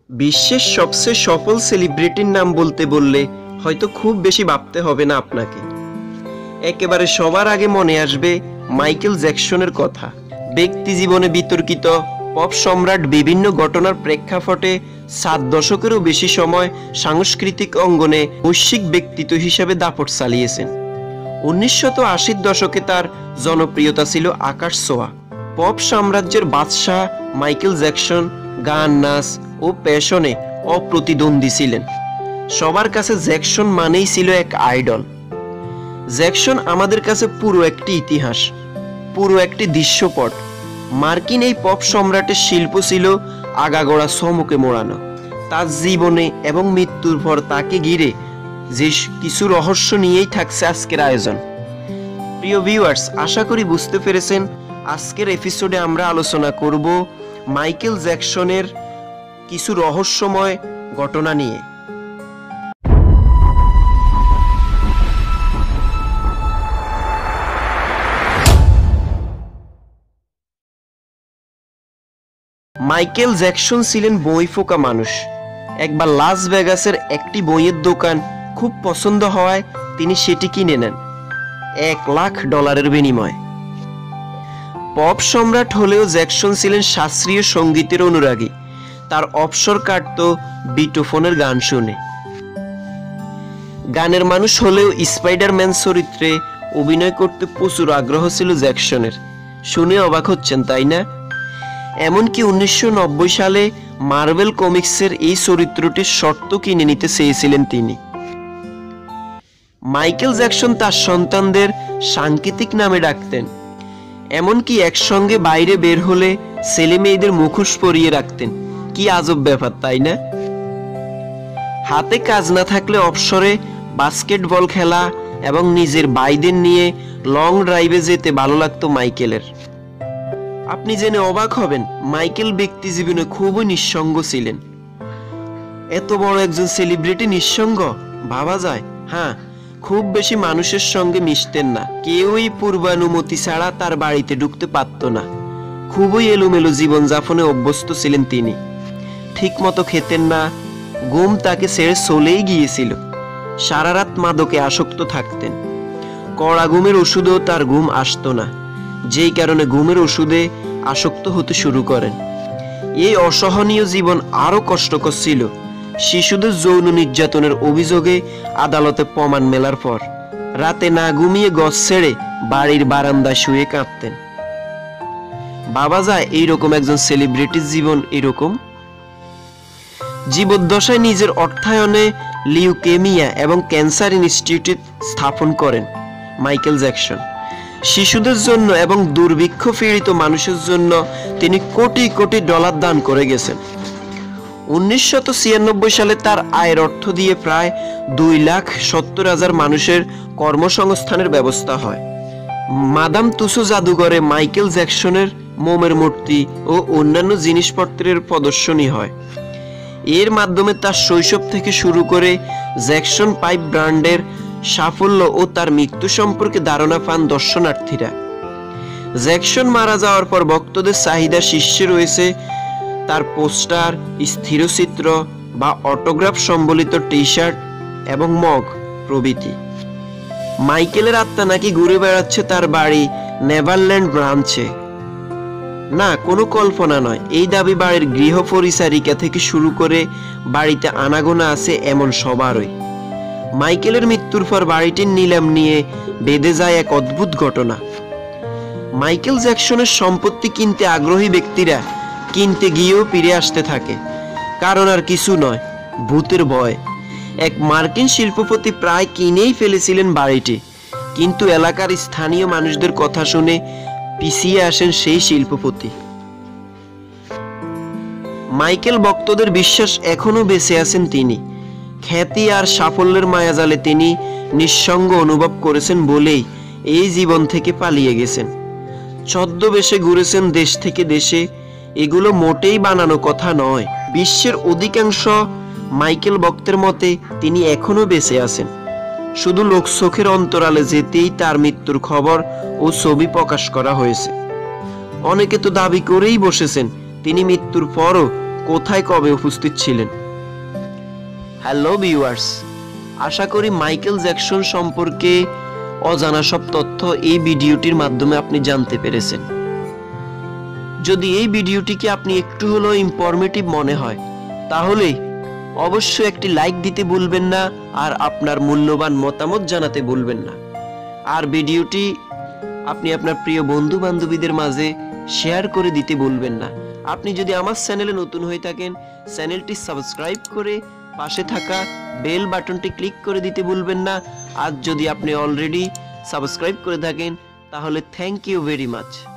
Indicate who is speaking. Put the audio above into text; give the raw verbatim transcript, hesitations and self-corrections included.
Speaker 1: বিশ্বের সবচেয়ে সফল সেলিব্রিটির নাম বলতে বললে হয়তো খুব বেশি ভাবতে হবে না আপনাকে। একেবারে সবার আগে মনে আসবে মাইকেল জ্যাকসনের কথা। ব্যক্তি জীবনে বিতর্কিত পপ সম্রাট বিভিন্ন ঘটনার প্রেক্ষাপটে সাত দশকেরও বেশি সময় সাংস্কৃতিক অঙ্গনে বৈশ্বিক ব্যক্তিত্ব হিসেবে দাপট চালিয়েছেন। উনিশশো আশির দশকে তার জনপ্রিয়তা ছিল আকাশ ছোঁয়া। পপ সাম্রাজ্যের বাদশাহ মাইকেল জ্যাকসন গান, নাচ ও প্যাশনে অপ্রতিদ্বন্দ্বী ছিলেন। সবার কাছে জ্যাকসন মানেই ছিল এক আইডল। জ্যাকসন আমাদের কাছে পুরো একটি ইতিহাস, পুরো একটি দৃশ্যপট। মার্কিন এই পপ সম্রাটের শিল্প ছিল আগাগোড়া চমকে মোড়ানো। তার জীবনে এবং মৃত্যুর পর তাকে ঘিরে যে কিছু রহস্য নিয়েই থাকছে আজকের আয়োজন। প্রিয় ভিউয়ার্স, আশা করি বুঝতে পেরেছেন। আজকের এপিসোডে আমরা আলোচনা করব মাইকেল জ্যাকসনের কিছু রহস্যময় ঘটনা নিয়ে। মাইকেল জ্যাকসন ছিলেন বইফোকা মানুষ। একবার লাস ভেগাসের একটি বইয়ের দোকান খুব পছন্দ হওয়ায় তিনি সেটি কিনে নেন এক লাখ ডলারের বিনিময়ে। পপ সম্রাট হলেও জ্যাকসন ছিলেন শাস্ত্রীয় সঙ্গীতের অনুরাগী। তার অবসর কাটত বিটোফনের গান শুনে। গানের মানুষ হলেও স্পাইডারম্যান চরিত্রে অভিনয় করতে প্রচুর আগ্রহ ছিল জ্যাকসনের। শুনে অবাক হচ্ছেন, তাই না? এমনকি উনিশশো নব্বই সালে মার্ভেল কমিক্সের এই চরিত্রটির শর্ত কিনে নিতে চেয়েছিলেন তিনি। মাইকেল জ্যাকসন তার সন্তানদের সাংকেতিক নামে ডাকতেন। এমনকি একসঙ্গে বাইরে বের হলে ছেলে মেয়েদের মুখোশ পরিয়ে রাখতেন। কি আজব ব্যাপার, তাই না? হাতে কাজ না থাকলে অবসরে বাস্কেটবল খেলা এবং নিজের ভাইদের নিয়ে লং ড্রাইভে যেতে ভালো লাগতো মাইকেলের। আপনি জেনে অবাক হবেন, মাইকেল ব্যক্তি জীবনে খুবই নিঃসঙ্গ ছিলেন। এত বড় একজন সেলিব্রিটি নিঃসঙ্গ ভাবা যায়? হ্যাঁ, খুব বেশি মানুষের সঙ্গে মিশতেন না। কেউই পূর্বানুমতি ছাড়া তার বাড়িতে ঢুকতে পারত না। খুবই এলোমেলো জীবনযাপনে অভ্যস্ত ছিলেন তিনি। ঠিক মতো খেতেন না, ঘুম তাকে ছেড়ে চলেই গিয়েছিল। সারা রাত মাদকে আসক্ত থাকতেন। কড়া ঘুমের ওষুধেও তার ঘুম আসতো না, যেই কারণে ঘুমের ওষুধে আসক্ত হতে শুরু করেন। এই অসহনীয় জীবন আরো কষ্টকর ছিল শিশুদের যৌন নির্যাতনের অভিযোগে আদালতে প্রমাণ মেলার পর। রাতে না ঘুমিয়ে গছ ছেড়ে বাড়ির বারান্দায় শুয়ে কাঁদতেন। ভাবা যায় এইরকম একজন সেলিব্রিটির জীবন এরকম। জীবদ্দশায় নিজের অর্থায়নে লিউকেমিয়া এবং ক্যান্সার ইনস্টিটিউট স্থাপন করেন মাইকেল জ্যাকসন। শিশুদের জন্য এবং দুর্ভিক্ষ পীড়িত মানুষের জন্য তিনি কোটি কোটি ডলার দান করে গেছেন। উনিশশো ছিয়ানব্বই সালে তার আয়ের অর্থ দিয়ে প্রায় দুই লাখ সত্তর হাজার মানুষের কর্মসংস্থানের ব্যবস্থা হয়। মাদাম তুসো জাদুঘরে মাইকেল জ্যাকসনের মোমের মূর্তি ও অন্যান্য জিনিসপত্রের প্রদর্শনী হয়। এর মাধ্যমে তার শৈশব থেকে শুরু করে জ্যাকসন পাইপ ব্র্যান্ডের সাফল্য ও তার মৃত্যু সম্পর্কে ধারণা পান দর্শনার্থীরা। জ্যাকসন মারা যাওয়ার পর ভক্তদের চাহিদা শীর্ষে রয়েছে তার পোস্টার, স্থিরচিত্র বা অটোগ্রাফ সম্বলিত টি শার্ট এবং মগ প্রভৃতি। মাইকেলের আত্মা নাকি ঘুরে বেড়াচ্ছে তার বাড়ি নেভারল্যান্ড ব্রাঞ্চে। না, কোনো কল্পনা নয়। এই দাবি বাড়ির গৃহ পরিচারিকা থেকে শুরু করে বাড়িতে আনাগোনা আছে এমন সবারই। মাইকেলের মৃত্যুর পর বাড়িটির নিলাম নিয়ে বেঁধে যায় এক অদ্ভুত ঘটনা। মাইকেল জ্যাকসনের সম্পত্তি কিনতে আগ্রহী ব্যক্তিরা কিনতে গিয়েও ফিরে আসতে থাকে। কারণ আর কিছু নয়, ভূতের ভয়। এক মার্কিন শিল্পপতি প্রায় কিনেই ফেলেছিলেন বাড়িটি, কিন্তু এলাকার স্থানীয় মানুষদের কথা শুনে পিছিয়ে আসেন সেই শিল্পপতি। মাইকেল ভক্তদের বিশ্বাস এখনো বেঁচে আছেন তিনি। খ্যাতি আর সাফল্যের মায়াজালে তিনি নিঃসঙ্গ অনুভব করেছেন বলেই এই জীবন থেকে পালিয়ে গেছেন। ছদ্মবেশে ঘুরেছেন দেশ থেকে দেশে। এগুলো মোটেই বানানো কথা নয়। বিশ্বের অধিকাংশ মাইকেল ভক্তের মতে তিনি এখনো বেঁচে আছেন। শুধু লোকচোখের অন্তরালে যেতেই তার মৃত্যুর খবর ও ছবি প্রকাশ করা হয়েছে। অনেকে তো দাবি করেই বসেছেন তিনি মৃত্যুর পরও কোথায় কবে উপস্থিত ছিলেন। হ্যালো ভিউয়ার্স, আশা করি মাইকেল জ্যাকসন সম্পর্কে অজানা সব তথ্য এই ভিডিওটির মাধ্যমে আপনি জানতে পেরেছেন। যদি এই ভিডিওটিকে আপনি একটু হলেও ইনফরমেটিভ মনে হয় তাহলে অবশ্যই একটি লাইক দিতে ভুলবেন না, আর আপনার মূল্যবান মতামত জানাতে ভুলবেন না। আর ভিডিওটি আপনি আপনার প্রিয় বন্ধু বান্ধবীদের মাঝে শেয়ার করে দিতে ভুলবেন না। আপনি যদি আমার চ্যানেলে নতুন হয়ে থাকেন, চ্যানেলটি সাবস্ক্রাইব করে পাশে থাকা বেল বাটনটি ক্লিক করে দিতে ভুলবেন না। আর যদি আপনি অলরেডি সাবস্ক্রাইব করে থাকেন তাহলে থ্যাংক ইউ ভেরি মাচ।